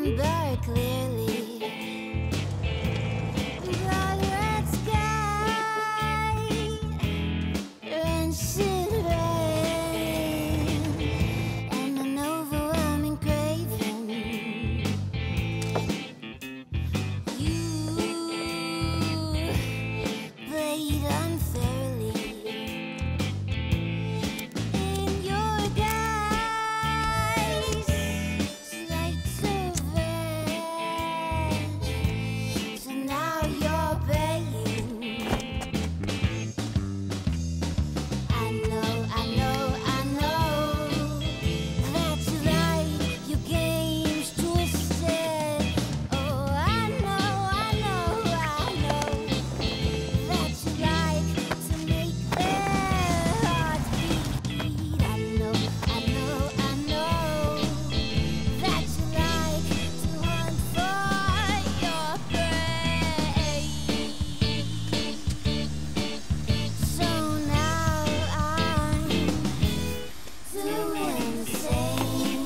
remember clearly. Blood red sky, rancid rain, and an overwhelming craving. You played unfairly. In your guise, slight of revenge. So now you're paying. I know that you like your games twisted. Oh, I know that you like to make their hearts beat. I know that you like to hunt for your prey. So now I'm doing the same.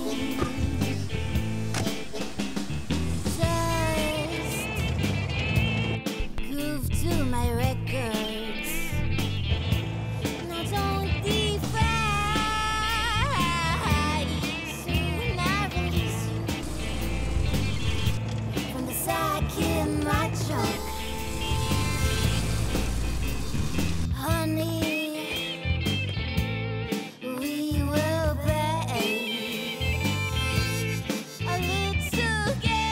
Just groove to my records. Now don't defy. Soon I release you from the sack in my trunk. Honey, we will play a little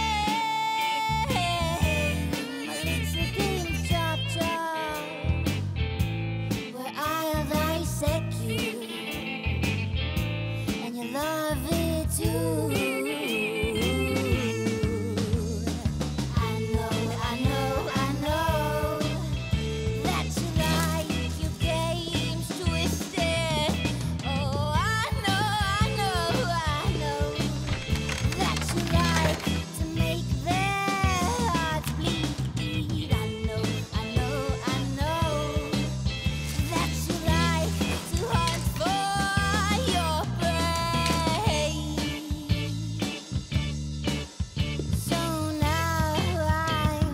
game of chop chop, where I'll dissect you, and you love it too. I know that you like your games twisted. Oh, I know that you like to make their hearts bleed. I know that you like to hunt for your prey. So now I'm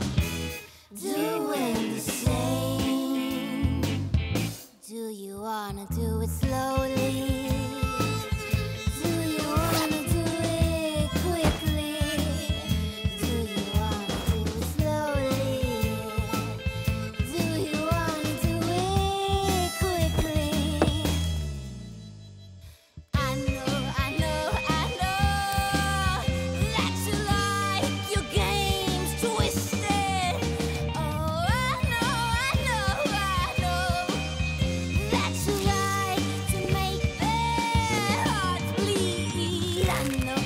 doing the same. Do you wanna do it slowly? Do you wanna do it quickly? Do you wanna do it slowly? Do you wanna do it quickly? I know that you like your games twisted. Oh, I know that you like to make their hearts bleed. I know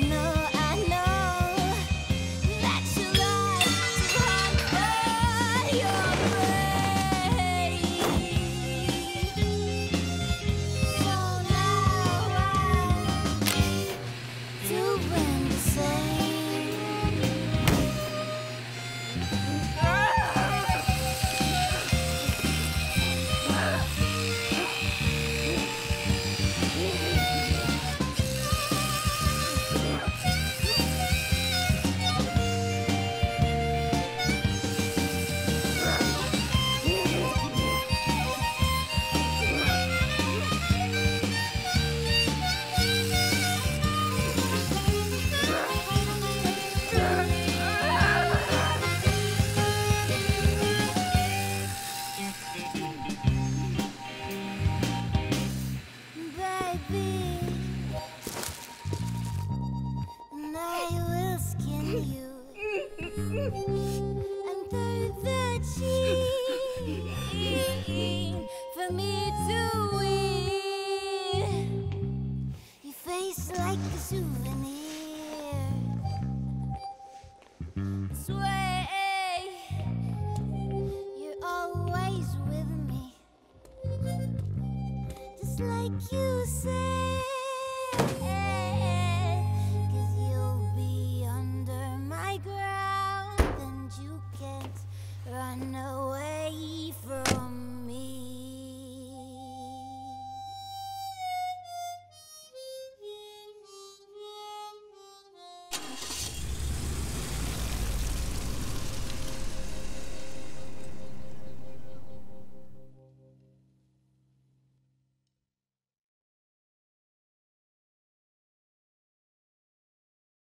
that you like to hunt for your prey. So now I'm doing the same. Baby, and I will skin you and throw the cheek for me to wear. Your face like a souvenir. Sway, you're always with me, just like you say.